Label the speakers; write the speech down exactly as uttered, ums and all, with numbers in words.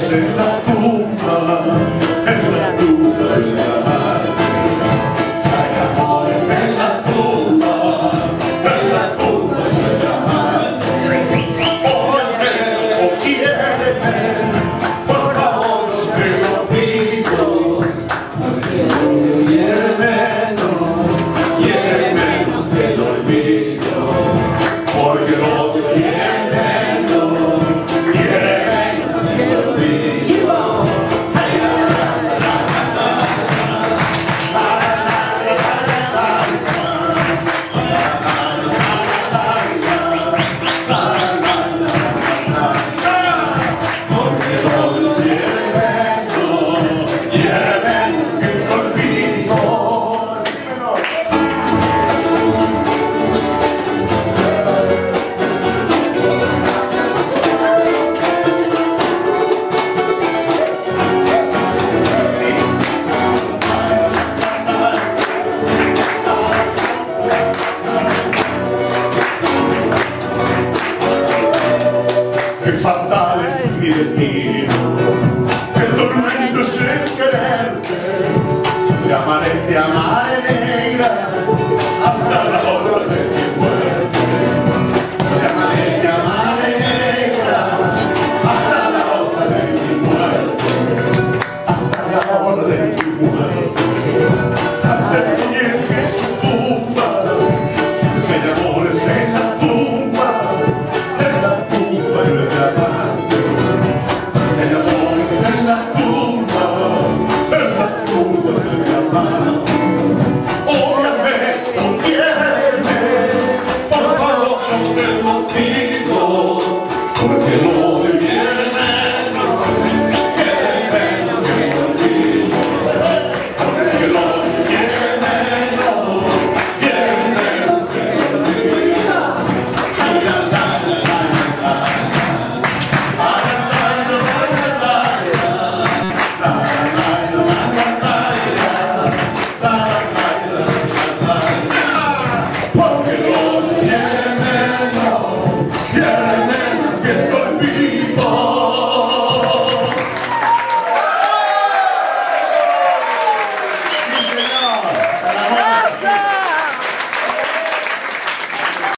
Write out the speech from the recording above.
Speaker 1: amores en la tumba, en la tumba de la madre. Si hay amores en la tumba, en la tumba de la madre. Óyeme o quiéreme, por favor te lo pido. Si no quiere menos, quiere menos que el olvido, porque el odio quiere menos, quiere menos que el olvido. Porque el odio quiere menos, quiere menos que el olvido. Qué fatal es mi destino, qué tormento es el quererte. Te amaré, te amaré negra, hasta la hora de mi muerte. Te amaré, te amaré negra, hasta la hora de mi muerte. Hasta la hora de mi muerte. Hasta el día en que sucumba, si hay amores en la tumba, en la tumba de la madre. Si hay amores en la tumba, en la tumba de la madre. Óyame, no quiéreme, por favor te lo pido, porque el odio quiere menos, quiere menos que el olvido. Porque el odio quiere menos, quiere menos que el olvido. Ay, la, la, la, la, la. Ay, la, la, la, la, la, la. La, la, la, la, la, la. La, la, la, la, la. Porque el odio quiere menos, quiere menos que el olvido.